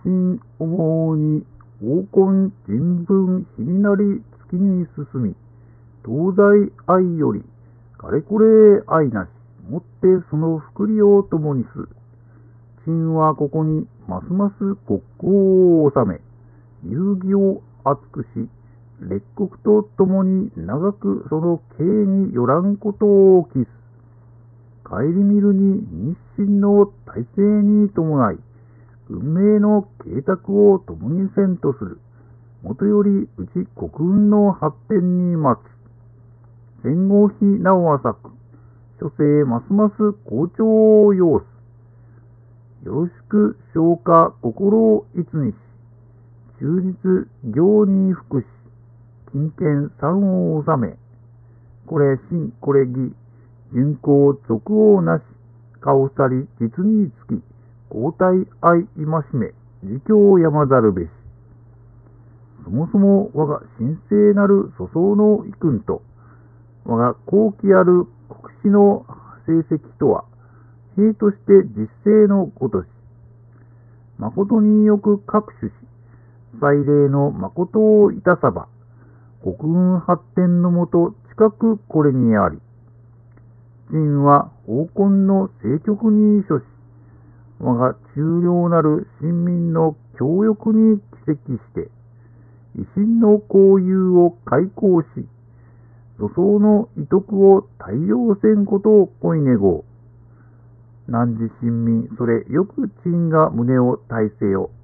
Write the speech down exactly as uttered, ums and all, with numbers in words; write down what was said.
心思うに王根人文日になり月に進み、東西愛よりかれこれ愛なし、もってその福利を共にす。秦はここにますます国交を治め、遊戯を厚くし、列国と共に長くその刑によらんことを期す。顧みるに日清の体制に伴い、運命の計画を共にせんとする。もとよりうち国運の発展に待つ。戦後日なお浅く、諸生ますます好調を要す。よろしく消化心をいつにし、忠実行に服し、金券三を納め、これ真これ義、順行俗をなし、顔去り実につき、交代愛戒め、自供山ざるべし。そもそも我が神聖なる粗相の遺訓と、我が高貴ある国史の成績とは、兵として実勢のごとし、誠によく各種し、祭礼の誠をいたさば、国運発展のもと近くこれにあり、秦は王根の政局に処し、我が忠良なる臣民の協力に帰積して、維新の交友を開講し、粗相の遺徳を大用せんことを恋願う。汝臣民、それよく陳が胸を大せよ。